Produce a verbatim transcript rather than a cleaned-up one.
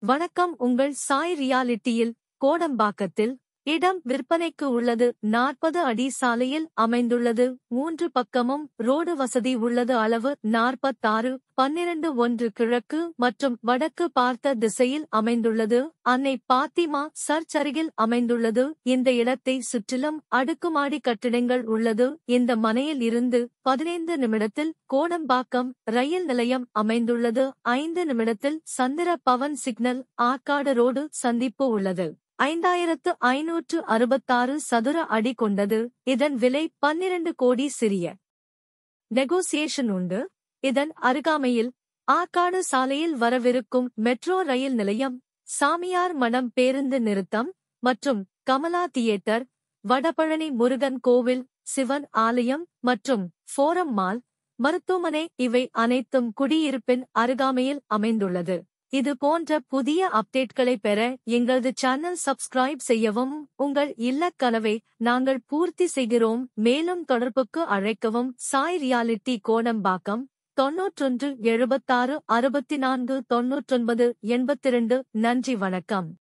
வணக்கம். உங்கள் சாய் ரியாலிட்டியில் கோடம்பாக்கத்தில் இடம் விற்பனைக்கு உள்ளது. நாற்பது அடி சாலையில் அமைந்துள்ளது. மூன்று பக்கமும் ரோடு வசதி உள்ளது. அளவு நாற்பத்தாறு பன்னிரண்டு ஒன்று கிழக்கு மற்றும் வடக்கு பார்த்த திசையில் அமைந்துள்ளது. அன்னை பாத்திமா சர்ச் அருகில் அமைந்துள்ளது. இந்த இடத்தை சுற்றிலும் அடுக்குமாடி கட்டிடங்கள் உள்ளது. இந்த மனையில் இருந்து பதினைந்து நிமிடத்தில் கோடம்பாக்கம் ரயில் நிலையம் அமைந்துள்ளது. ஐந்து நிமிடத்தில் சந்திர பவன் சிக்னல் ஆற்காடு ரோடு சந்திப்பு உள்ளது. ஐந்தாயிரத்து ஐநூற்று அறுபத்தாறு சதுர அடி கொண்டது. இதன் விலை பன்னிரண்டு கோடி. சிறிய நெகோசியேஷன் உண்டு. இதன் அருகாமையில் ஆற்காடு சாலையில் வரவிருக்கும் மெட்ரோ ரயில் நிலையம், சாமியார் மடம் பேருந்து நிறுத்தம் மற்றும் கமலா தியேட்டர், வடபழனி முருகன் கோவில், சிவன் ஆலயம் மற்றும் ஃபோரம் மால், மருத்துவமனை இவை அனைத்தும் குடியிருப்பின் அருகாமையில் அமைந்துள்ளது. இது போன்ற புதிய அப்டேட்களை பெற எங்களது சேனல் சப்ஸ்கிரைப் செய்யவும். உங்கள் இல்லக் கனவை நாங்கள் பூர்த்தி செய்கிறோம். மேலும் தொடர்புக்கு அழைக்கவும். சாய் ரியாலிட்டி கோடம்பாக்கம் தொன்னூற்றொன்று எழுபத்தாறு அறுபத்தி நான்கு தொன்னூற்றொன்பது எண்பத்திரண்டு. நன்றி, வணக்கம்.